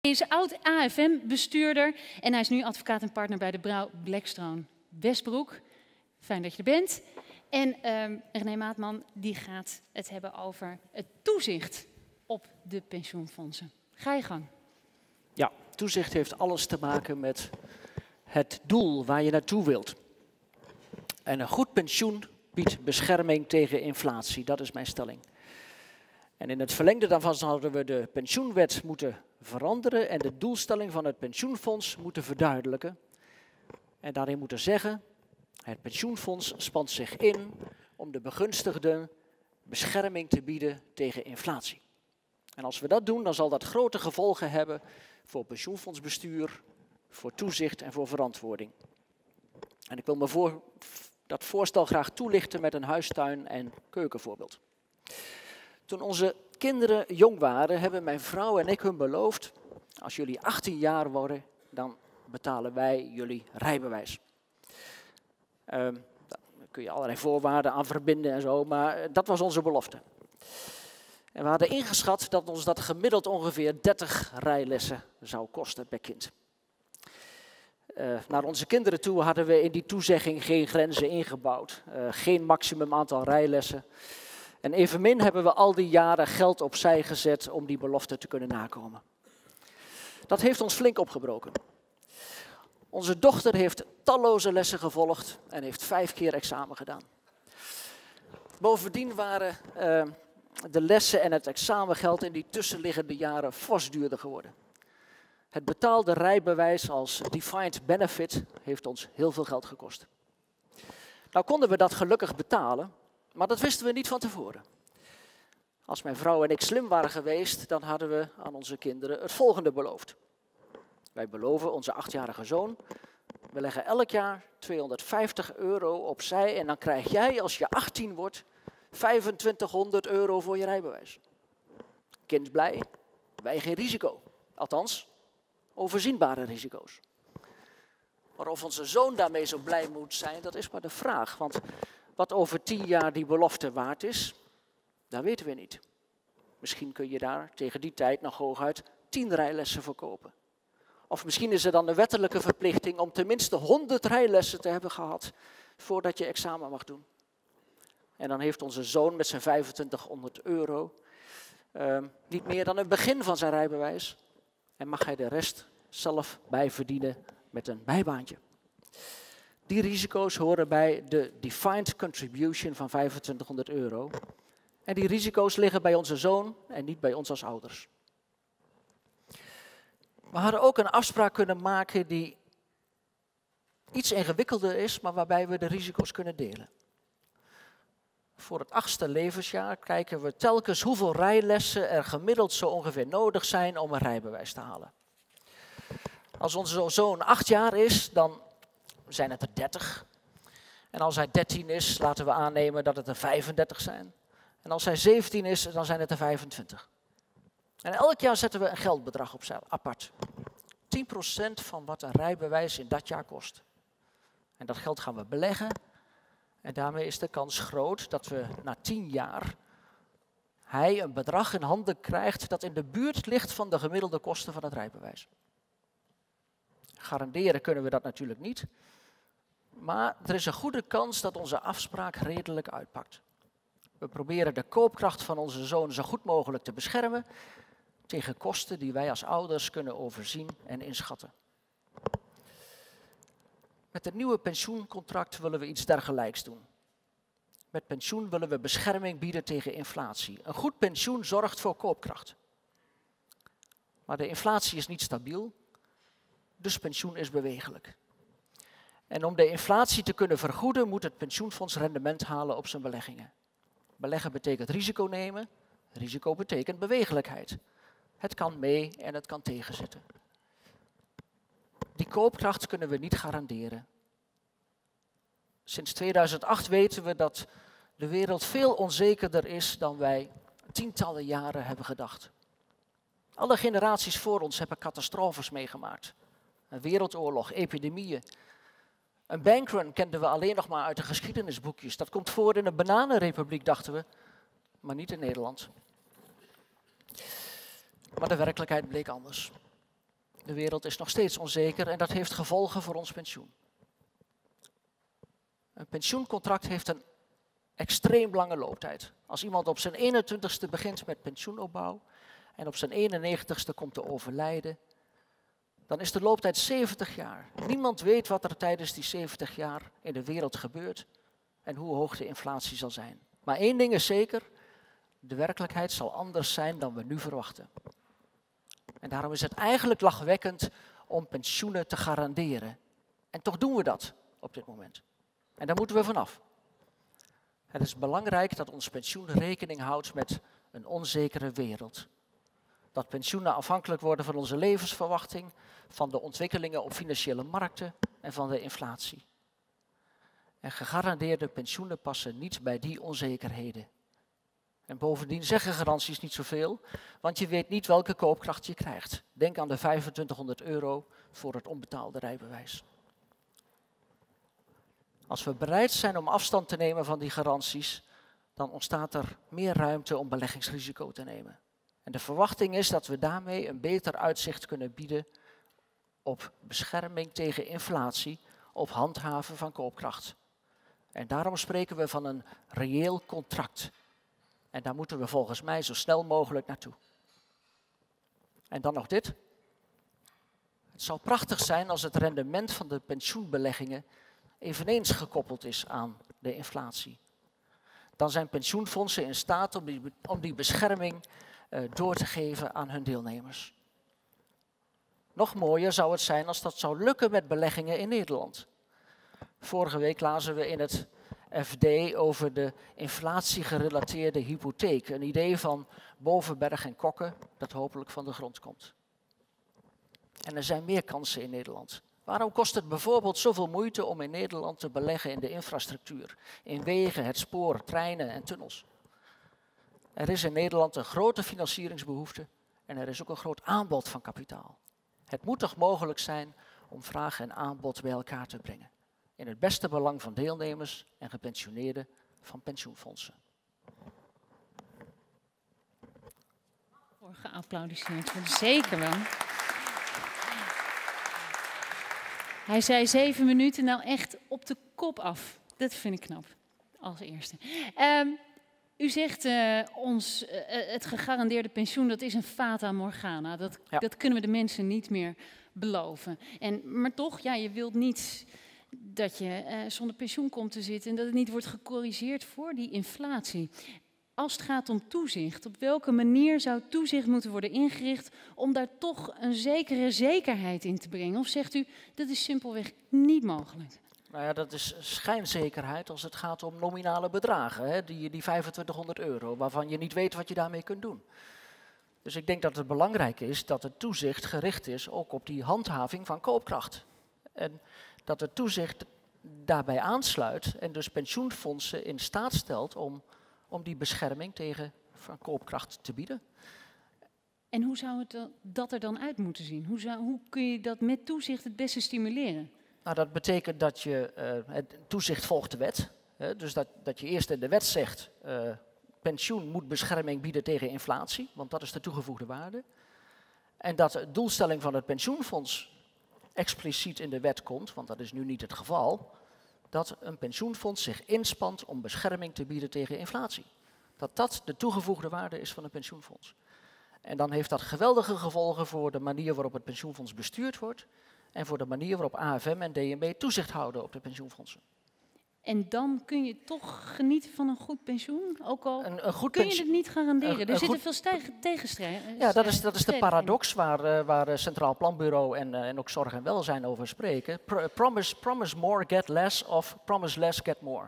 Hij is oud AFM-bestuurder en hij is nu advocaat en partner bij de Brouw Blackstone Westbroek. Fijn dat je er bent. En René Maatman die gaat het hebben over het toezicht op de pensioenfondsen. Ga je gang. Ja, toezicht heeft alles te maken met het doel waar je naartoe wilt. En een goed pensioen biedt bescherming tegen inflatie, dat is mijn stelling. En in het verlengde daarvan zouden we de pensioenwet moeten veranderen en de doelstelling van het pensioenfonds moeten verduidelijken. En daarin moeten zeggen, het pensioenfonds spant zich in om de begunstigden bescherming te bieden tegen inflatie. En als we dat doen, dan zal dat grote gevolgen hebben voor pensioenfondsbestuur, voor toezicht en voor verantwoording. En ik wil me dat voorstel graag toelichten met een huistuin- en keukenvoorbeeld. Toen onze kinderen jong waren, hebben mijn vrouw en ik hun beloofd, als jullie 18 jaar worden, dan betalen wij jullie rijbewijs. Daar kun je allerlei voorwaarden aan verbinden en zo, maar dat was onze belofte. En we hadden ingeschat dat ons dat gemiddeld ongeveer 30 rijlessen zou kosten per kind. Naar onze kinderen toe hadden we in die toezegging geen grenzen ingebouwd. Geen maximum aantal rijlessen. En evenmin hebben we al die jaren geld opzij gezet om die belofte te kunnen nakomen. Dat heeft ons flink opgebroken. Onze dochter heeft talloze lessen gevolgd en heeft 5 keer examen gedaan. Bovendien waren de lessen en het examengeld in die tussenliggende jaren fors duurder geworden. Het betaalde rijbewijs als defined benefit heeft ons heel veel geld gekost. Nou konden we dat gelukkig betalen, maar dat wisten we niet van tevoren. Als mijn vrouw en ik slim waren geweest, dan hadden we aan onze kinderen het volgende beloofd. Wij beloven onze 8-jarige zoon, we leggen elk jaar €250 opzij en dan krijg jij als je 18 wordt €2500 voor je rijbewijs. Kind blij, wij geen risico. Althans, overzienbare risico's. Maar of onze zoon daarmee zo blij moet zijn, dat is maar de vraag. Want wat over 10 jaar die belofte waard is, dat weten we niet. Misschien kun je daar tegen die tijd nog hooguit 10 rijlessen voor kopen. Of misschien is er dan een wettelijke verplichting om tenminste 100 rijlessen te hebben gehad voordat je examen mag doen. En dan heeft onze zoon met zijn €2500 niet meer dan het begin van zijn rijbewijs. En mag hij de rest zelf bijverdienen met een bijbaantje. Die risico's horen bij de defined contribution van €2500. En die risico's liggen bij onze zoon en niet bij ons als ouders. We hadden ook een afspraak kunnen maken die iets ingewikkelder is, maar waarbij we de risico's kunnen delen. Voor het 8e levensjaar kijken we telkens hoeveel rijlessen er gemiddeld zo ongeveer nodig zijn om een rijbewijs te halen. Als onze zoon 8 jaar is, dan zijn het er 30. En als hij 13 is, laten we aannemen dat het er 35 zijn. En als hij 17 is, dan zijn het er 25. En elk jaar zetten we een geldbedrag op apart. 10% van wat een rijbewijs in dat jaar kost. En dat geld gaan we beleggen. En daarmee is de kans groot dat we na 10 jaar hij een bedrag in handen krijgt dat in de buurt ligt van de gemiddelde kosten van het rijbewijs. Garanderen kunnen we dat natuurlijk niet. Maar er is een goede kans dat onze afspraak redelijk uitpakt. We proberen de koopkracht van onze zoon zo goed mogelijk te beschermen tegen kosten die wij als ouders kunnen overzien en inschatten. Met het nieuwe pensioencontract willen we iets dergelijks doen. Met pensioen willen we bescherming bieden tegen inflatie. Een goed pensioen zorgt voor koopkracht. Maar de inflatie is niet stabiel, dus pensioen is bewegelijk. En om de inflatie te kunnen vergoeden, moet het pensioenfonds rendement halen op zijn beleggingen. Beleggen betekent risico nemen, risico betekent bewegelijkheid. Het kan mee en het kan tegenzitten. Die koopkracht kunnen we niet garanderen. Sinds 2008 weten we dat de wereld veel onzekerder is dan wij tientallen jaren hebben gedacht. Alle generaties voor ons hebben catastrofes meegemaakt. Een wereldoorlog, epidemieën. Een bankrun kenden we alleen nog maar uit de geschiedenisboekjes. Dat komt voor in een bananenrepubliek, dachten we, maar niet in Nederland. Maar de werkelijkheid bleek anders. De wereld is nog steeds onzeker en dat heeft gevolgen voor ons pensioen. Een pensioencontract heeft een extreem lange looptijd. Als iemand op zijn 21ste begint met pensioenopbouw en op zijn 91ste komt te overlijden, dan is de looptijd 70 jaar. Niemand weet wat er tijdens die 70 jaar in de wereld gebeurt en hoe hoog de inflatie zal zijn. Maar één ding is zeker, de werkelijkheid zal anders zijn dan we nu verwachten. En daarom is het eigenlijk lachwekkend om pensioenen te garanderen. En toch doen we dat op dit moment. En daar moeten we vanaf. Het is belangrijk dat ons pensioen rekening houdt met een onzekere wereld. Dat pensioenen afhankelijk worden van onze levensverwachting, van de ontwikkelingen op financiële markten en van de inflatie. En gegarandeerde pensioenen passen niet bij die onzekerheden. En bovendien zeggen garanties niet zoveel, want je weet niet welke koopkracht je krijgt. Denk aan de €2500 voor het onbetaalde rijbewijs. Als we bereid zijn om afstand te nemen van die garanties, dan ontstaat er meer ruimte om beleggingsrisico te nemen. En de verwachting is dat we daarmee een beter uitzicht kunnen bieden op bescherming tegen inflatie, op handhaven van koopkracht. En daarom spreken we van een reëel contract. En daar moeten we volgens mij zo snel mogelijk naartoe. En dan nog dit. Het zou prachtig zijn als het rendement van de pensioenbeleggingen eveneens gekoppeld is aan de inflatie. Dan zijn pensioenfondsen in staat om die bescherming door te geven aan hun deelnemers. Nog mooier zou het zijn als dat zou lukken met beleggingen in Nederland. Vorige week lazen we in het FD over de inflatiegerelateerde hypotheek. Een idee van Bovenberg en Kokke dat hopelijk van de grond komt. En er zijn meer kansen in Nederland. Waarom kost het bijvoorbeeld zoveel moeite om in Nederland te beleggen in de infrastructuur? In wegen, het spoor, treinen en tunnels. Er is in Nederland een grote financieringsbehoefte en er is ook een groot aanbod van kapitaal. Het moet toch mogelijk zijn om vraag en aanbod bij elkaar te brengen. In het beste belang van deelnemers en gepensioneerden van pensioenfondsen. Voor geapplaudisseerd worden, zeker wel. Hij zei 7 minuten, nou echt op de kop af. Dat vind ik knap, als eerste. U zegt het gegarandeerde pensioen, dat is een fata morgana. Dat kunnen we de mensen niet meer beloven. Maar toch, ja, je wilt niet dat je zonder pensioen komt te zitten en dat het niet wordt gecorrigeerd voor die inflatie. Als het gaat om toezicht, op welke manier zou toezicht moeten worden ingericht om daar toch een zekere zekerheid in te brengen? Of zegt u, dat is simpelweg niet mogelijk? Nou ja, dat is schijnzekerheid als het gaat om nominale bedragen, hè? Die €2500, waarvan je niet weet wat je daarmee kunt doen. Dus ik denk dat het belangrijk is dat het toezicht gericht is ook op die handhaving van koopkracht. En dat het toezicht daarbij aansluit en dus pensioenfondsen in staat stelt om die bescherming tegen van koopkracht te bieden. En hoe zou dat er dan uit moeten zien? Hoe kun je dat met toezicht het beste stimuleren? Nou, dat betekent dat het toezicht volgt de wet. Dus dat je eerst in de wet zegt, pensioen moet bescherming bieden tegen inflatie, want dat is de toegevoegde waarde. En dat de doelstelling van het pensioenfonds expliciet in de wet komt, want dat is nu niet het geval, dat een pensioenfonds zich inspant om bescherming te bieden tegen inflatie. Dat de toegevoegde waarde is van een pensioenfonds. En dan heeft dat geweldige gevolgen voor de manier waarop het pensioenfonds bestuurd wordt en voor de manier waarop AFM en DNB toezicht houden op de pensioenfondsen. En dan kun je toch genieten van een goed pensioen, ook al kun je het niet garanderen. Er zitten veel tegenstrijden. Ja, dat is de paradox waar Centraal Planbureau en ook Zorg en Welzijn over spreken. Promise more, get less, of promise less, get more.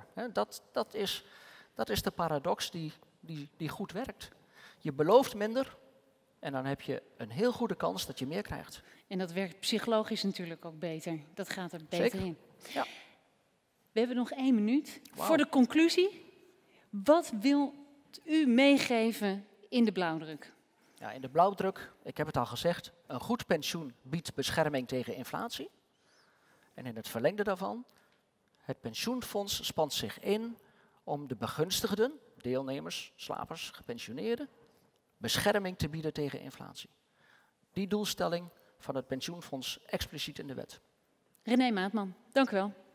Dat is de paradox die goed werkt. Je belooft minder en dan heb je een heel goede kans dat je meer krijgt. En dat werkt psychologisch natuurlijk ook beter. Dat gaat er beter Zeker. in. Ja. We hebben nog 1 minuut voor Wauw. de conclusie. Wat wilt u meegeven in de blauwdruk? Ja, in de blauwdruk, ik heb het al gezegd, een goed pensioen biedt bescherming tegen inflatie. En in het verlengde daarvan, het pensioenfonds spant zich in om de begunstigden, deelnemers, slapers, gepensioneerden, bescherming te bieden tegen inflatie. Die doelstelling van het pensioenfonds expliciet in de wet. René Maatman, dank u wel.